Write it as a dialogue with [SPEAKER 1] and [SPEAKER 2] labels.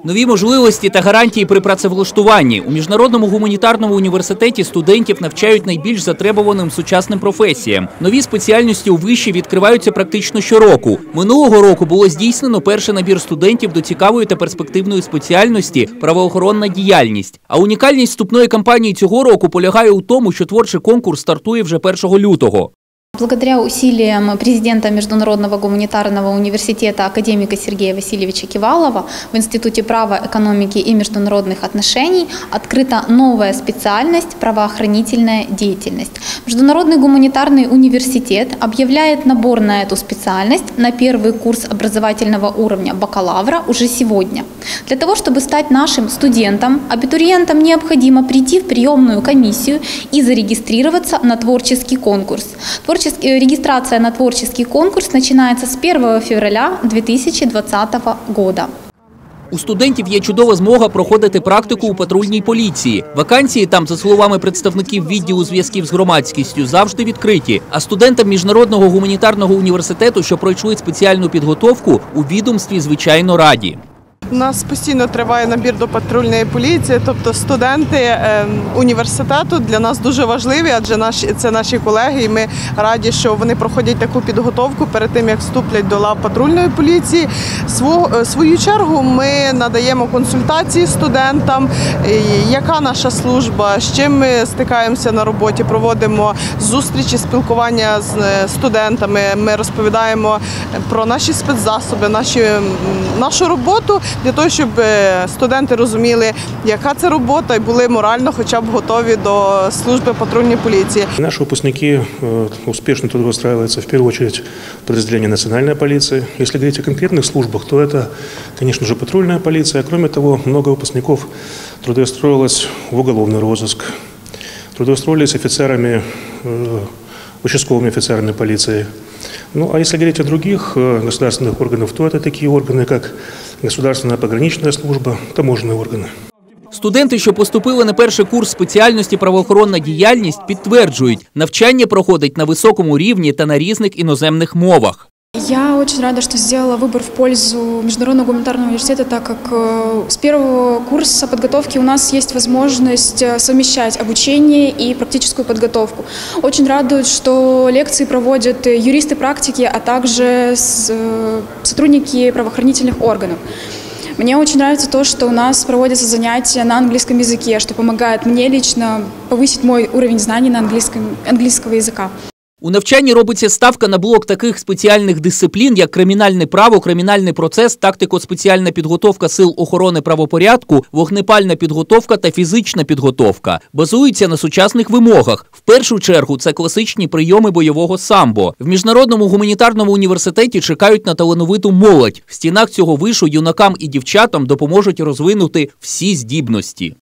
[SPEAKER 1] Нові можливості та гарантії при працевлаштуванні. У Міжнародному гуманітарному університеті студентів навчають найбільш затребуваним сучасним професіям. Нові спеціальності у виші відкриваються практично щороку. Минулого року було здійснено перший набір студентів до цікавої та перспективної спеціальності – правоохоронна діяльність. А унікальність вступної кампанії цього року полягає у тому, що творчий конкурс стартує вже 1 лютого.
[SPEAKER 2] Благодаря усилиям президента Международного гуманитарного университета академика Сергея Васильевича Кивалова в Институте права, экономики и международных отношений открыта новая специальность – правоохранительная деятельность. Международный гуманитарный университет объявляет набор на эту специальность на первый курс образовательного уровня бакалавра уже сегодня. Для того, чтобы стать нашим студентом, абитуриентам необходимо прийти в приемную комиссию и зарегистрироваться на творческий конкурс. Регистрация на творческий конкурс начинается с 1 февраля 2020 года.
[SPEAKER 1] У студентів є чудова змога проходити практику у патрульній поліції. Вакансії там, за словами представників відділу зв'язків з громадськістю, завжди відкриті. А студентам Міжнародного гуманітарного університету, що пройшли спеціальну підготовку, у відомстві, звичайно, раді.
[SPEAKER 3] У нас постійно триває набір до патрульної поліції, тобто студенти університету для нас дуже важливі, адже це наші колеги, і ми раді, що вони проходять таку підготовку перед тим, як вступлять до лав патрульної поліції. В свою чергу ми надаємо консультації студентам, яка наша служба, з чим ми стикаємося на роботі, проводимо зустрічі, спілкування з студентами, ми розповідаємо про наші спецзасоби, нашу роботу, для того, щоб студенти розуміли, яка це робота, і були морально хоча б готові до служби патрульної поліції.
[SPEAKER 4] Наши выпускники успешно трудоустраиваются в первую очередь в подразделении национальной полиции. Если говорить о конкретных службах, то это, конечно же, патрульная полиция. Кроме того, много выпускников трудоустроилось в уголовный розыск, трудоустроились офицерами, участковыми офицерами полиции. Ну, а если говорить о других государственных органах, то это такие органы, как Государственная пограничная служба, таможенные органы.
[SPEAKER 1] Студенти, що поступили на перший курс спеціальності правоохоронна діяльність, підтверджують, навчання проходить на високому рівні та на різних іноземних мовах.
[SPEAKER 5] Я очень рада, что сделала выбор в пользу Международного гуманитарного университета, так как с первого курса подготовки у нас есть возможность совмещать обучение и практическую подготовку. Очень радует, что лекции проводят юристы практики, а также сотрудники правоохранительных органов. Мне очень нравится то, что у нас проводятся занятия на английском языке, что помогает мне лично повысить мой уровень знаний на английского языка.
[SPEAKER 1] У навчанні робиться ставка на блок таких спеціальних дисциплін, як кримінальне право, кримінальний процес, тактико-спеціальна підготовка сил охорони правопорядку, вогнепальна підготовка та фізична підготовка. Базується на сучасних вимогах. В першу чергу це класичні прийоми бойового самбо. В Міжнародному гуманітарному університеті чекають на талановиту молодь. В стінах цього вишу юнакам і дівчатам допоможуть розвинути всі здібності.